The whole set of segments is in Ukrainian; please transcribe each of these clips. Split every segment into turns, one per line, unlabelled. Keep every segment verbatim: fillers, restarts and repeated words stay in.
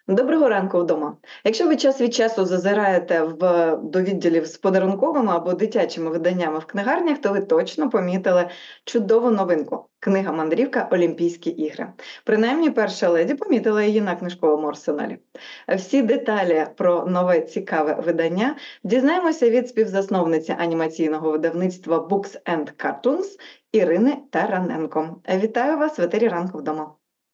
Доброго ранку вдома. Якщо ви час від часу зазираєте в, до відділів з подарунковими або дитячими виданнями в книгарнях, то ви точно помітили чудову новинку – книга-мандрівка «Олімпійські ігри». Принаймні, перша леді помітила її на книжковому арсеналі. Всі деталі про нове цікаве видання дізнаємося від співзасновниці анімаційного видавництва Books and Cartoons Ірини Тараненко. Вітаю вас в етері «Ранку вдома».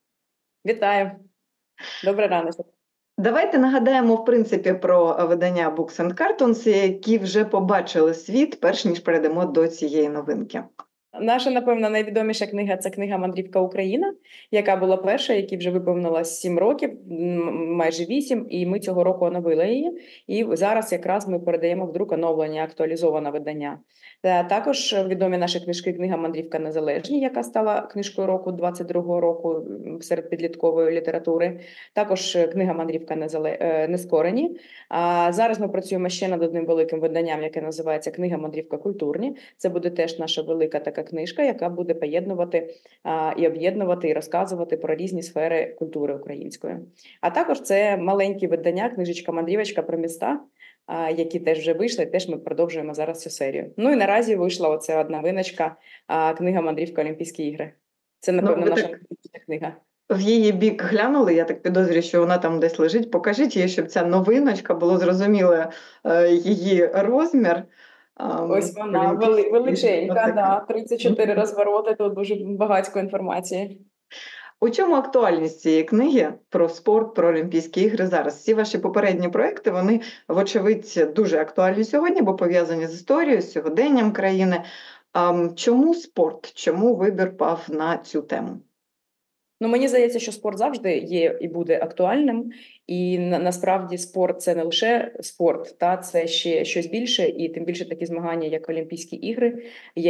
Вітаю. Добрий ранок.
Давайте нагадаємо, в принципі, про видання Books and Cartoons, які вже побачили світ, перш ніж перейдемо до цієї новинки.
Наша, напевно, найвідоміша книга – це книга «Мандрівка Україна», яка була перша, якій вже виповнилось сім років, майже вісім, і ми цього року оновили її. І зараз якраз ми передаємо в друк оновлення, актуалізоване видання. Також відомі наші книжки «Книга «Мандрівка Незалежні», яка стала книжкою року двадцять другого року серед підліткової літератури. Також книга «Мандрівка Нескорені». А зараз ми працюємо ще над одним великим виданням, яке називається «Книга «Мандрівка Культурні». Це буде теж наша велика така книжка, яка буде поєднувати а, і об'єднувати, і розказувати про різні сфери культури української. А також це маленькі видання, книжечка-мандрівочка про міста, а, які теж вже вийшли, і теж ми продовжуємо зараз цю серію. Ну і наразі вийшла оця одна виночка, а, книга «Мандрівка Олімпійські ігри». Це, напевно, ну, наша так... книга.
В її бік глянули, я так підозрюю, що вона там десь лежить. Покажіть їй, щоб ця новиночка, було зрозуміло е, її розмір.
Ось вона, вели, величенька, да, тридцять чотири розвороти, тут дуже багатько інформації.
У чому актуальність цієї книги про спорт, про Олімпійські ігри зараз? Всі ваші попередні проекти, вони, вочевидь, дуже актуальні сьогодні, бо пов'язані з історією, з сьогоденням країни. А чому спорт? Чому вибір пав на цю тему?
Ну, мені здається, що спорт завжди є і буде актуальним, і на, насправді спорт – це не лише спорт, та це ще щось більше, і тим більше такі змагання, як Олімпійські ігри,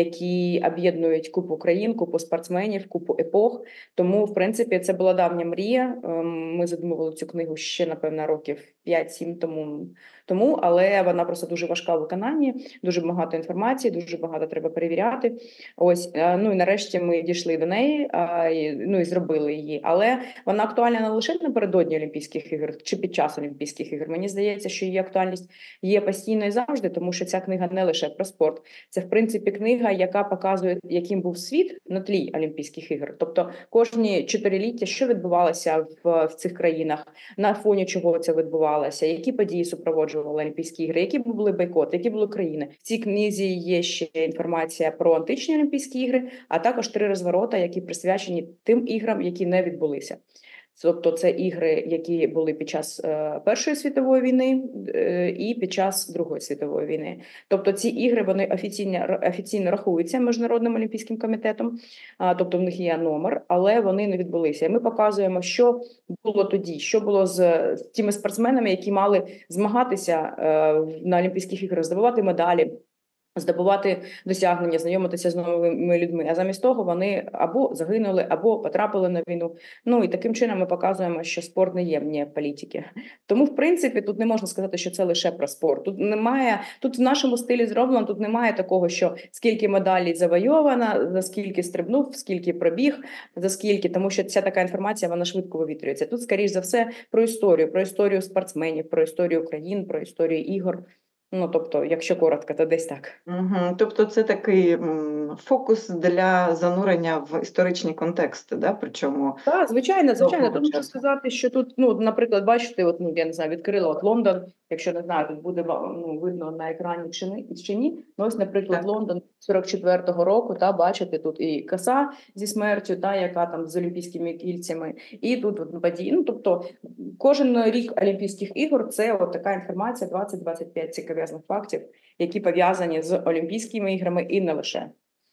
які об'єднують купу країн, купу спортсменів, купу епох. Тому, в принципі, це була давня мрія. Ми задумували цю книгу ще, напевно, років п'ять-сім тому, тому, але вона просто дуже важка в виконанні, дуже багато інформації, дуже багато треба перевіряти. Ось, ну і нарешті ми дійшли до неї, ну і зробили її. Але вона актуальна не лише напередодні Олімпійських ігор чи під час Олімпійських ігор. Мені здається, що її актуальність є постійно і завжди, тому що ця книга не лише про спорт. Це, в принципі, книга, яка показує, яким був світ на тлі Олімпійських ігор. Тобто кожні чотириліття, що відбувалося в, в цих країнах, на фоні чого це відбувалося, які події супроводжували Олімпійські ігри, які були бойкоти, які були країни. В цій книзі є ще інформація про античні Олімпійські ігри, а також три розворота, які присвячені тим іграм, які не відбулися. Тобто це ігри, які були під час е, Першої світової війни е, і під час Другої світової війни. Тобто ці ігри, вони офіційно, офіційно рахуються Міжнародним олімпійським комітетом, а, тобто в них є номер, але вони не відбулися. І ми показуємо, що було тоді, що було з, з тими спортсменами, які мали змагатися е, на Олімпійських іграх, здобувати медалі, здобувати досягнення, знайомитися з новими людьми. А замість того вони або загинули, або потрапили на війну. Ну і таким чином ми показуємо, що спорт не є вне політики. Тому, в принципі, тут не можна сказати, що це лише про спорт. Тут немає, тут в нашому стилі зроблено, тут немає такого, що скільки медалей завойовано, за скільки стрибнув, скільки пробіг, за скільки, тому що ця така інформація, вона швидко вивітрюється. Тут, скоріш за все, про історію, про історію спортсменів, про історію країн, про історію ігор. Ну, тобто, якщо коротко, то десь так.
Угу. Тобто це такий м, фокус для занурення в історичні контексти, да? Причому...
Так, звичайно, звичайно. Тут можна сказати, що тут, ну, наприклад, бачите, от, ну, я не знаю, відкрила от Лондон, якщо не знаю, тут буде ну, видно на екрані чи ні, чи ні. Ну, ось, наприклад, так. Лондон сорок четвертого року, та, бачите, тут і коса зі смертю, та, яка там з олімпійськими кільцями, і тут от, події. Ну, тобто, кожен рік Олімпійських ігор – це от така інформація, двадцять-двадцять п'ять цікавезних фактів, які пов'язані з Олімпійськими іграми і не лише.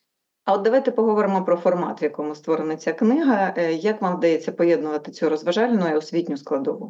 А от давайте поговоримо про формат, в якому створена ця книга. Як вам вдається поєднувати цю розважальну і освітню складову?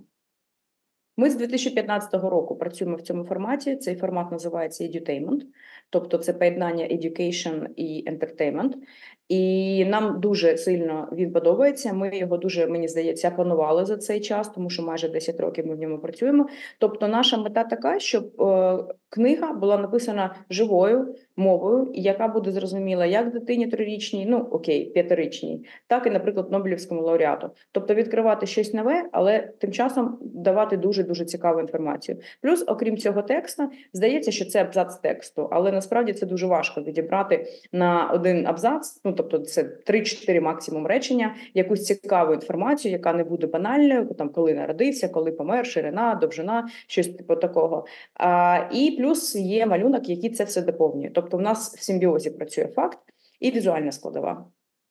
Ми з дві тисячі п'ятнадцятого року працюємо в цьому форматі. Цей формат називається edutainment, тобто це поєднання education і entertainment. І нам дуже сильно він подобається. Ми його дуже, мені здається, опанували за цей час, тому що майже десять років ми в ньому працюємо. Тобто, наша мета така, щоб е, книга була написана живою мовою, яка буде зрозуміла як дитині трирічній, ну окей, п'ятирічній, так і, наприклад, Нобелівському лауреату. Тобто відкривати щось нове, але тим часом давати дуже дуже цікаву інформацію. Плюс, окрім цього тексту, здається, що це абзац тексту, але насправді це дуже важко відібрати на один абзац. Ну, тобто це три-чотири максимум речення, якусь цікаву інформацію, яка не буде банальною, там коли народився, коли помер, ширина, довжина, щось типу такого. А, і плюс є малюнок, який це все доповнює. Тобто в нас в симбіозі працює факт і візуальна складова.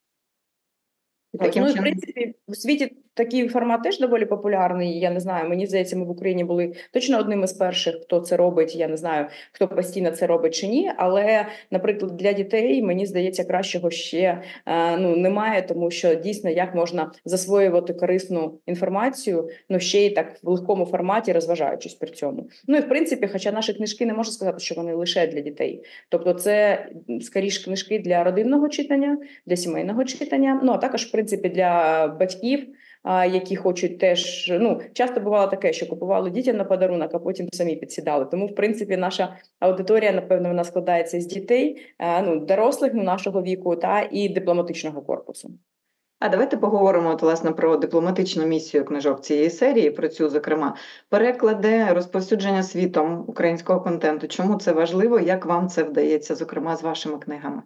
Таким
Ну і в
чином,
принципі в світі такий формат теж доволі популярний. Я не знаю, мені здається, ми в Україні були точно одним із перших, хто це робить. Я не знаю, хто постійно це робить чи ні. Але, наприклад, для дітей мені здається, кращого ще е, ну немає, тому що дійсно як можна засвоювати корисну інформацію, ну ще й так в легкому форматі, розважаючись при цьому. Ну і в принципі, хоча наші книжки не можна сказати, що вони лише для дітей, тобто це скоріше книжки для родинного читання, для сімейного читання. Ну а також в принципі для батьків. Які хочуть теж, ну, часто бувало таке, що купували дітям на подарунок, а потім самі підсідали. Тому, в принципі, наша аудиторія, напевно, вона складається з дітей, ну, дорослих, ну, нашого віку, та і дипломатичного корпусу.
А давайте поговоримо от, власне, про дипломатичну місію книжок цієї серії, про цю, зокрема, переклади, розповсюдження світом українського контенту. Чому це важливо, як вам це вдається, зокрема, з вашими книгами?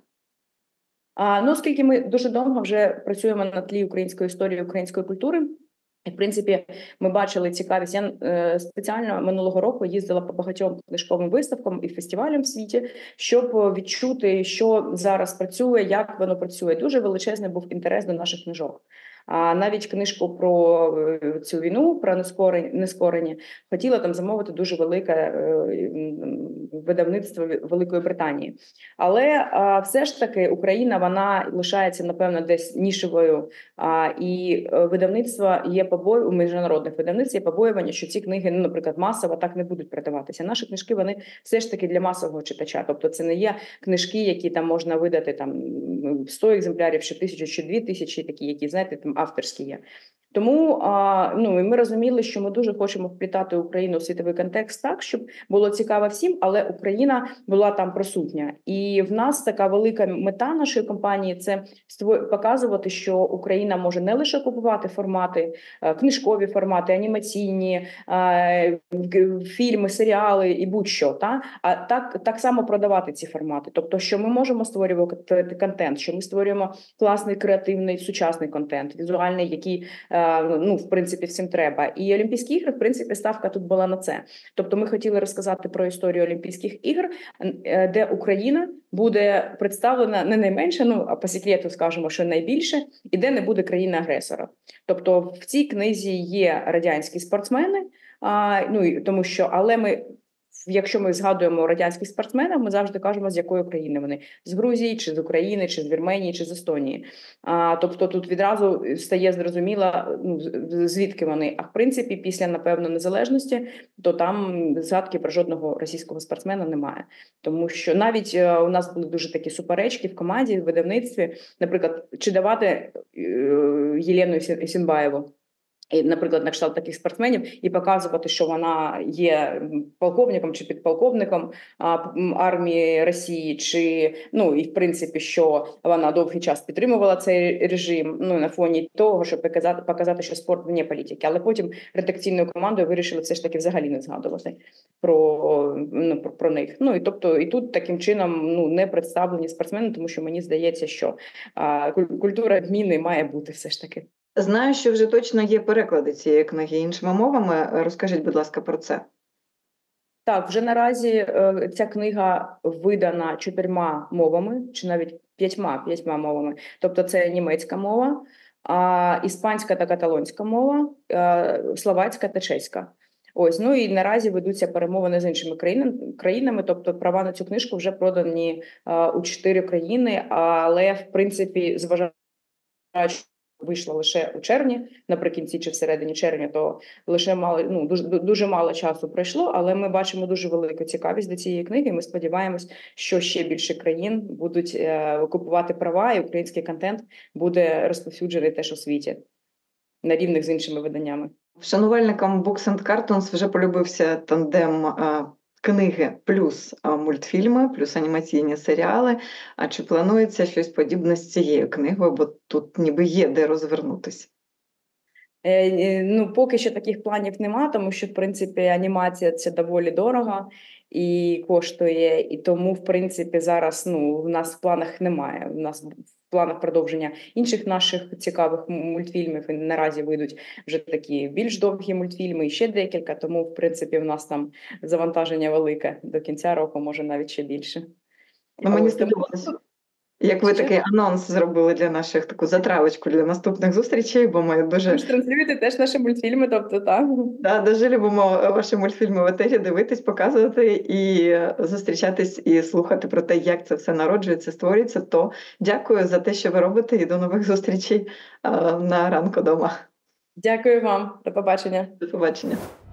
А, ну, оскільки ми дуже довго вже працюємо на тлі української історії, української культури, і, в принципі, ми бачили цікавість. Я е, спеціально минулого року їздила по багатьом книжковим виставкам і фестивалям в світі, щоб відчути, що зараз працює, як воно працює. Дуже величезний був інтерес до наших книжок. А навіть книжку про цю війну, про нескорені, нескорені, хотіла там замовити дуже велике е, видавництво Великої Британії. Але а, все ж таки Україна, вона лишається, напевно, десь нішевою, а, і видавництво є побою, у міжнародних видавництв є побоювання, що ці книги, ну, наприклад, масово так не будуть продаватися. Наші книжки, вони все ж таки для масового читача. Тобто це не є книжки, які там можна видати там сто екземплярів, чи тисячу, чи дві тисячі, такі, які, знаєте, там авторські є. Тому а, ну, ми розуміли, що ми дуже хочемо вплітати Україну в світовий контекст так, щоб було цікаво всім, але Україна була там присутня. І в нас така велика мета нашої компанії – це показувати, що Україна може не лише купувати формати, книжкові формати, анімаційні, фільми, серіали і будь-що, та? А так, так само продавати ці формати. Тобто, що ми можемо створювати контент, що ми створюємо класний, креативний, сучасний контент, візуальний, який ну, в принципі, всім треба. І Олімпійські ігри, в принципі, ставка тут була на це. Тобто ми хотіли розказати про історію Олімпійських ігор, де Україна буде представлена не найменше, ну, а по секрету скажемо, що найбільше, і де не буде країни-агресора. Тобто в цій книзі є радянські спортсмени, а, ну, тому що, але ми якщо ми згадуємо радянських спортсменів, ми завжди кажемо, з якої країни вони. З Грузії, чи з України, чи з Вірменії, чи з Естонії. А, тобто тут відразу стає зрозуміло, ну, звідки вони. А в принципі, після, напевно, незалежності, то там згадки про жодного російського спортсмена немає. Тому що навіть е, у нас були дуже такі суперечки в команді, в видавництві. Наприклад, чи давати е, Єлену Сінбаєву, і, наприклад, на кшталт таких спортсменів, і показувати, що вона є полковником чи підполковником а, армії Росії, чи, ну, і в принципі, що вона довгий час підтримувала цей режим, ну, на фоні того, щоб показати, показати, що спорт вне політики. Але потім редакційною командою вирішили все ж таки взагалі не згадувати про, ну, про, про них. Ну, і тобто, і тут таким чином, ну, не представлені спортсмени, тому що мені здається, що а, культура зміни має бути все ж таки.
Знаю, що вже точно є переклади цієї книги іншими мовами. Розкажіть, будь ласка, про це.
Так, вже наразі ця книга видана чотирма мовами, чи навіть п'ятьма, п'ятьма мовами. Тобто це німецька мова, іспанська та каталонська мова, словацька та чеська. Ось, ну і наразі ведуться перемовини з іншими країнами, тобто права на цю книжку вже продані у чотири країни, але, в принципі, зважаючи вийшла лише у червні, наприкінці чи всередині червня, то лише мало, ну, дуже, дуже мало часу пройшло, але ми бачимо дуже велику цікавість до цієї книги. Ми сподіваємось, що ще більше країн будуть е, купувати права, і український контент буде розповсюджений теж у світі на рівних з іншими виданнями.
Шанувальникам Books and Cartoons вже полюбився тандем а, книги плюс а, мультфільми, плюс анімаційні серіали. А чи планується щось подібне з цією книгою, бо тут ніби є де розвернутися?
Е, е, ну, поки що таких планів нема, тому що, в принципі, анімація – це доволі дорого і коштує, і тому, в принципі, зараз, ну, в нас в планах немає. У нас в планах продовження інших наших цікавих мультфільмів, і наразі вийдуть вже такі більш довгі мультфільми, і ще декілька, тому, в принципі, в нас там завантаження велике до кінця року, може навіть ще більше.
Ну, мені
Ось, тому-
сподобалось, як ви
Що?
такий анонс зробили для наших, таку затравочку для наступних зустрічей, бо ми дуже,
Ви ж транслюєте теж наші мультфільми, тобто, так?
да, дуже любимо ваші мультфільми в етері, дивитись, показувати і зустрічатись і слухати про те, як це все народжується, створюється. То дякую за те, що ви робите, і до нових зустрічей а, на ранку дома.
Дякую вам. До побачення.
До побачення.